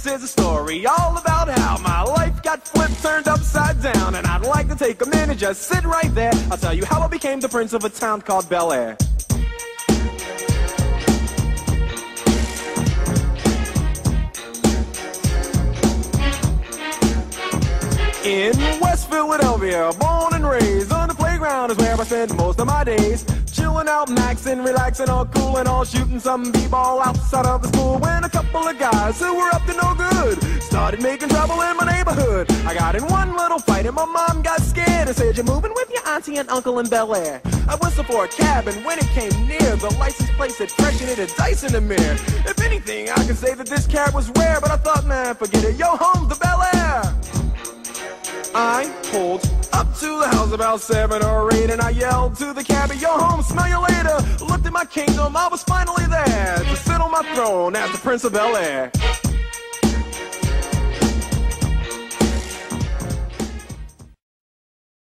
This is a story all about how my life got flipped, turned upside down. And I'd like to take a minute, just sit right there. I'll tell you how I became the prince of a town called Bel Air. In West Philadelphia, born and raised, on the playground is where I spent most of my days. Chilling out, maxing, relaxing, all cool and all, shooting some b-ball outside of the school. When a couple of guys who were up to no good started making trouble in my neighborhood. I got in one little fight and my mom got scared and said, "You're moving with your auntie and uncle in Bel Air." I whistled for a cab, and when it came near, the license plate said fresh and it had dice in the mirror. If anything, I could say that this cab was rare, but I thought, man, forget it, yo, home to Bel Air. I pulled up to the house about 7 or 8, and I yelled to the cabbie, "Yo, home, smell you later." Looked at my kingdom, I was finally there to sit on my throne as the Prince of Bel Air.